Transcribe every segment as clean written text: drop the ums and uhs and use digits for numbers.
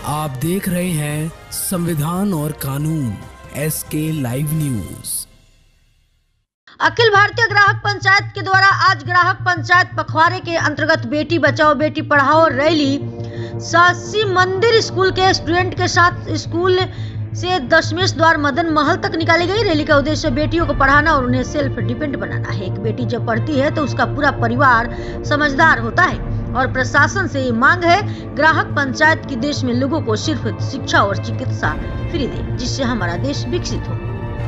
आप देख रहे हैं संविधान और कानून SK live news. Akhil Bharatiya ग्राहक पंचायत के द्वारा आज ग्राहक पंचायत पखवाड़े के अंतर्गत बेटी बचाओ बेटी पढ़ाओ रैली शासी मंदिर स्कूल के स्टूडेंट के साथ स्कूल से दशमेश द्वार मदन महल तक निकाली गई। रैली का उद्देश्य बेटियों को पढ़ाना और उन्हें सेल्फ डिपेंड बनाना है। एक बेटी जब पढ़ती है तो उसका पूरा परिवार समझदार होता है और प्रशासन से ये मांग है ग्राहक पंचायत की देश में लोगों को सिर्फ शिक्षा और चिकित्सा फ्री दे, जिससे हमारा देश विकसित हो।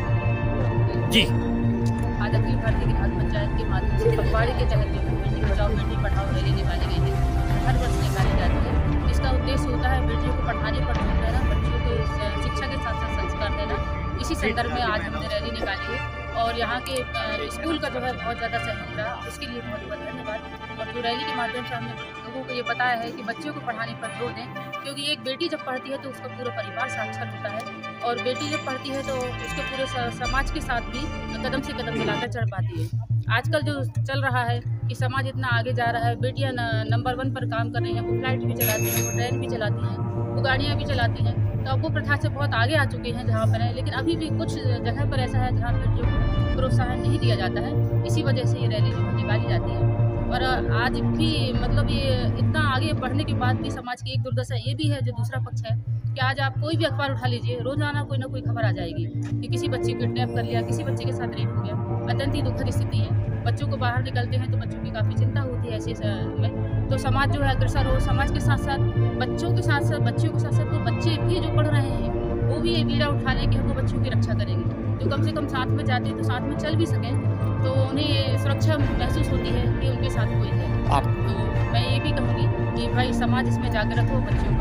जी आज अखिल भारतीय ग्राहक पंचायत के माध्यम से पखवाड़े के तहत बेटी बचाओ बेटी पढ़ाओ रैली निकाली गई है। हर वर्ष निकाली जाती है। इसका उद्देश्य होता है बेटियों को पढ़ाने पर जोर देना, बच्चों को शिक्षा के साथ साथ संस्कार देना। इसी संदर्भ में आज हमने रैली निकाली है और यहाँ के स्कूल का जो है बहुत ज़्यादा सहयोग रहा, उसके लिए बहुत बहुत धन्यवाद। और जो रैली के माध्यम से हमने लोगों को ये बताया है कि बच्चों को पढ़ाने पर जोर दें, क्योंकि एक बेटी जब पढ़ती है तो उसका पूरा परिवार साक्षर होता है और बेटी जब पढ़ती है तो उसके पूरे समाज के साथ भी कदम से कदम मिलाकर चढ़ पाती है। आजकल जो चल रहा है कि समाज इतना आगे जा रहा है, बेटियां नंबर 1 पर काम कर रही हैं, वो फ्लाइट भी चलाती हैं, वो ट्रेन भी चलाती हैं, वो गाड़ियाँ भी चलाती हैं। तो अब वो प्रथा से बहुत आगे आ चुके हैं जहाँ पर है, लेकिन अभी भी कुछ जगह पर ऐसा है जहाँ बेटियों को प्रोत्साहन नहीं दिया जाता है। इसी वजह से ये रैली जो निकाली जाती है। और आज भी मतलब ये इतना आगे बढ़ने के बाद भी समाज की एक दुर्दशा ये भी है, जो दूसरा पक्ष है कि आज आप कोई भी अखबार उठा लीजिए, रोजाना कोई ना कोई खबर आ जाएगी कि किसी बच्चे को किडनैप कर लिया, किसी बच्चे के साथ रेप हो गया। अत्यंत ही दुखद स्थिति है। बच्चों को बाहर निकलते हैं तो बच्चों की काफ़ी चिंता होती है ऐसे में। तो समाज जो है अग्रसर हो, समाज के साथ साथ बच्चों के साथ साथ वो बच्चे भी जो पढ़ रहे हैं वो भी ये बीड़ा उठा लें कि हम वो बच्चों की रक्षा करेंगे। तो कम से कम साथ में जाते हैं तो साथ में चल भी सकें, तो उन्हें ये सुरक्षा महसूस होती है कि उनके साथ कोई है। तो मैं ये भी कहूँगी कि भाई समाज इसमें जागरूक हो, बच्चों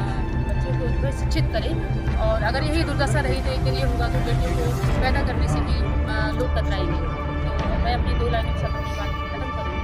को शिक्षित करें। और अगर यही दुर्दशा रही तो एक दिन ये होगा कि बेटियों को पैदा करने से भी लोग कतराएंगे। तो मैं अपनी 2 लाइनों के साथ अपनी बात खत्म करूँगी।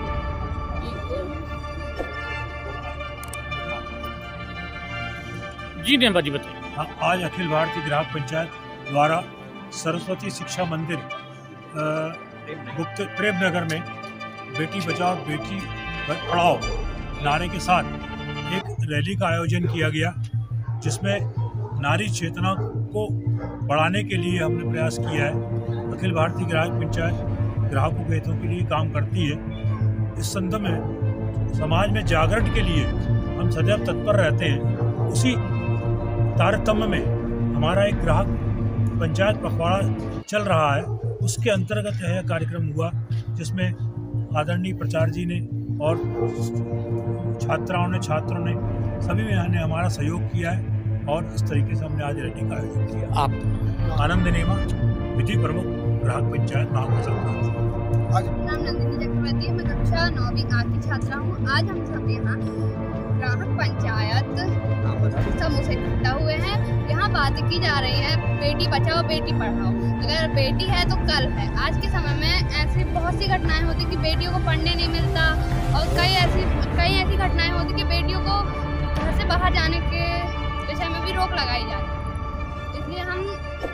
जी नेम्बा जी बताइए। आज अखिल भारतीय ग्राहक पंचायत द्वारा सरस्वती शिक्षा मंदिर गुप्त प्रेम नगर में बेटी बचाओ बेटी पढ़ाओ नारे के साथ एक रैली का आयोजन किया गया, जिसमें नारी चेतना को बढ़ाने के लिए हमने प्रयास किया है। अखिल भारतीय ग्राहक पंचायत ग्राहकों के हितों के लिए काम करती है। इस संदर्भ में समाज में जागरण के लिए हम सदैव तत्पर रहते हैं। उसी तारतम्य में हमारा एक ग्राहक पंचायत पखवाड़ा चल रहा है। उसके अंतर्गत यह कार्यक्रम हुआ, जिसमें आदरणीय प्राचार्य जी ने और छात्रों ने सभी ने हमारा सहयोग किया है और इस तरीके से हमने आज रैली का आयोजन किया। आप आनंद नेमा, विधि प्रमुख ग्राहक पंचायत महागौशाला। आज नाम नंदिनी चक्रवर्ती है, मैं कक्षा 9वीं A की छात्रा हूँ। आज हम सब यहाँ ग्राहक पंचायत समूह से इकट्ठा हुए हैं। यहाँ बात की जा रही है बेटी बचाओ बेटी पढ़ाओ। अगर बेटी है तो कल है। आज के समय में ऐसी बहुत सी घटनाएं होती कि बेटियों को पढ़ने नहीं मिलता और कई ऐसी घटनाएं होती कि बेटियों को घर से बाहर जाने के विषय में भी रोक लगाई जाती है। इसलिए हम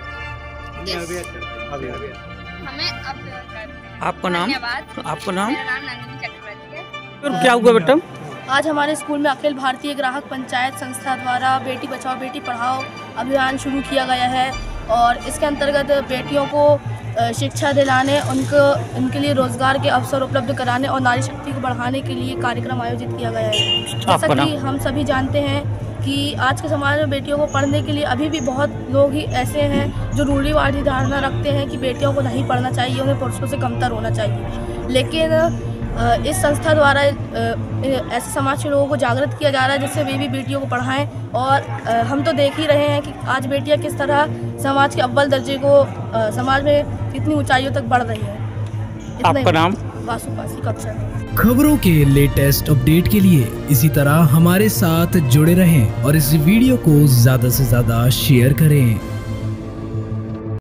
हमें अवगत करते हैं। आपका नाम? धन्यवाद। आपका नाम? मेरा नाम नंदिनी चक्रवर्ती है। और क्या हुआ बेटा? आज हमारे स्कूल में अखिल भारतीय ग्राहक पंचायत संस्था द्वारा बेटी बचाओ बेटी पढ़ाओ अभियान शुरू किया गया है और इसके अंतर्गत बेटियों को शिक्षा दिलाने, उनके लिए रोजगार के अवसर उपलब्ध कराने और नारी शक्ति को बढ़ाने के लिए कार्यक्रम आयोजित किया गया है। जैसा कि हम सभी जानते हैं कि आज के समाज में बेटियों को पढ़ने के लिए अभी भी बहुत लोग ही ऐसे हैं जो रूढ़िवादी धारणा रखते हैं कि बेटियों को नहीं पढ़ना चाहिए, उन्हें पुरुषों से कमतर होना चाहिए। लेकिन इस संस्था द्वारा ऐसे समाज के लोगों को जागृत किया जा रहा है जिससे वे भी बेटियों को पढ़ाएं। और हम तो देख ही रहे हैं कि आज बेटियां किस तरह समाज के अव्वल दर्जे को समाज में कितनी ऊंचाइयों तक बढ़ रही हैं। आपका नाम? वासुपासी कक्षा। खबरों के लेटेस्ट अपडेट के लिए इसी तरह हमारे साथ जुड़े रहें और इस वीडियो को ज़्यादा से ज़्यादा शेयर करें।